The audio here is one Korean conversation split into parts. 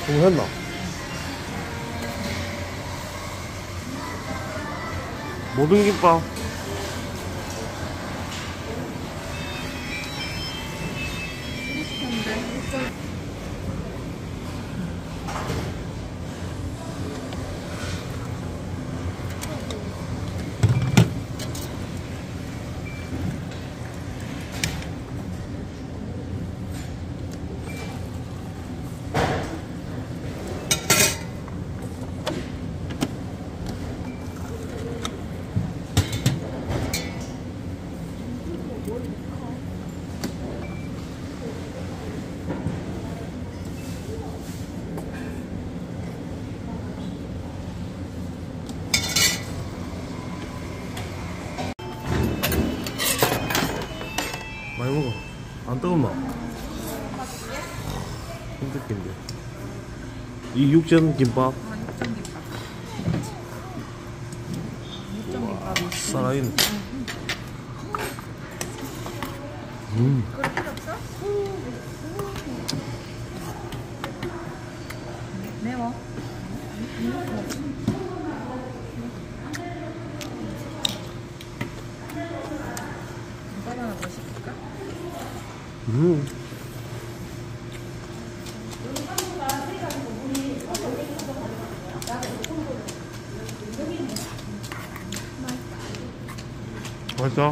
주문했나? 모든 김밥. 많이 먹어. 안 뜨겁나? 힘들긴데. 이 육전 김밥. 육전 김밥이 살아있네. 그럴 필요 없어? 매워? 김밥 하나 더 시킬까? 맛있어?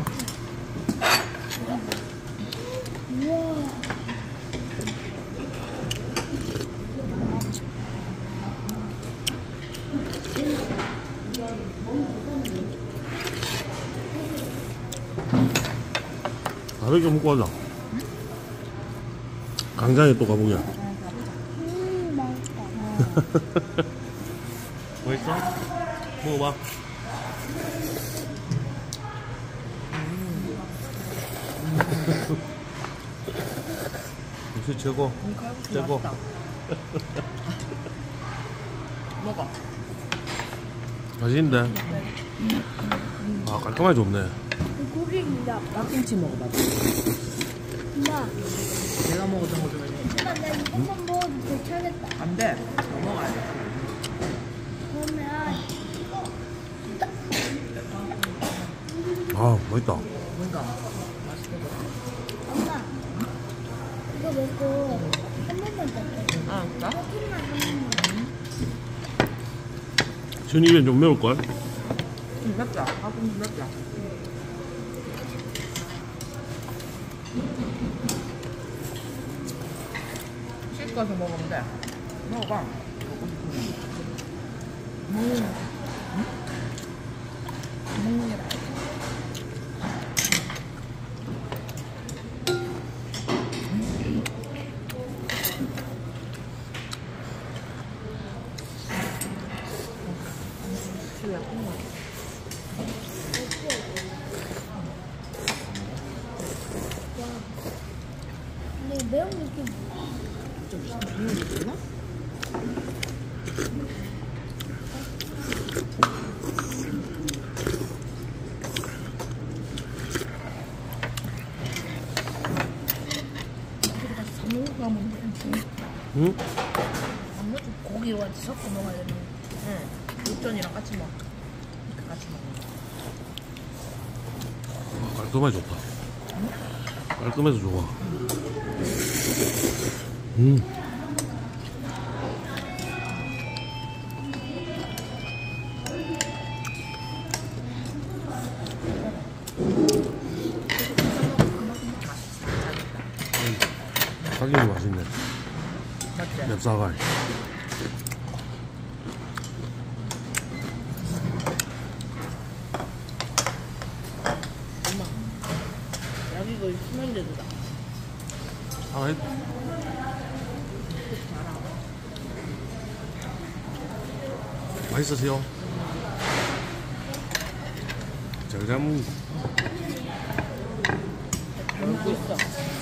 다르게 먹고 가자. 강장에 또 가보자. 맛있어? 먹어봐. 역시 최고. 최고. 먹어. 맛있는데? 아, 깔끔하게 좋네. 고기입니다. 닭김치 먹어봐. 엄마, 내가 먹었던 거 중에 엄마 나 이것만 먹어도 괜찮겠다. 안 돼. 더 먹어야 돼. 그러면 아, 맛있다. 뭔가 맛있게 먹어. 엄마 이거 먹고 한 번만 더 해. 아, 나? 조금만 한 번만. 전 입에 좀 매울걸? 맵다. 아, 좀 맵다. 씻어서 먹으면 돼. 먹어봐. 먹는 게 나아. 근데 매운 느낌. 응? 아무래도 고기와 같이 섞어 먹어야 되는. 응. 육전이랑 같이 먹어. 이렇게 같이 먹어. 아, 깔끔하게 좋다. 깔끔해서 좋아. 가격이 맛있네. 맞지? 맵사갈. 엄마. 여기 이거 스멜레드다. 하나 했 맛있으세요? 잘 먹는다. 먹고 있어.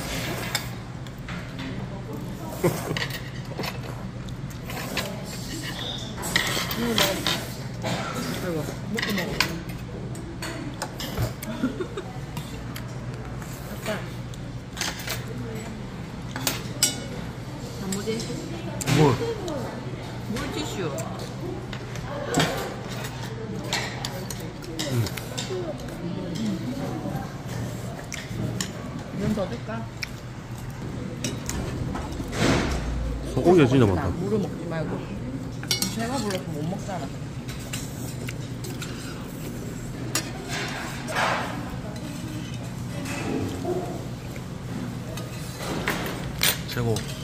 이거 먹어. 이거 먹고 먹어. 아빠. 단무지? 뭘? 땡큐. 면더 줄까? 소고기가 진짜 많다. 물을 먹지 말고. 배가 불러서 못 먹잖아. 최고.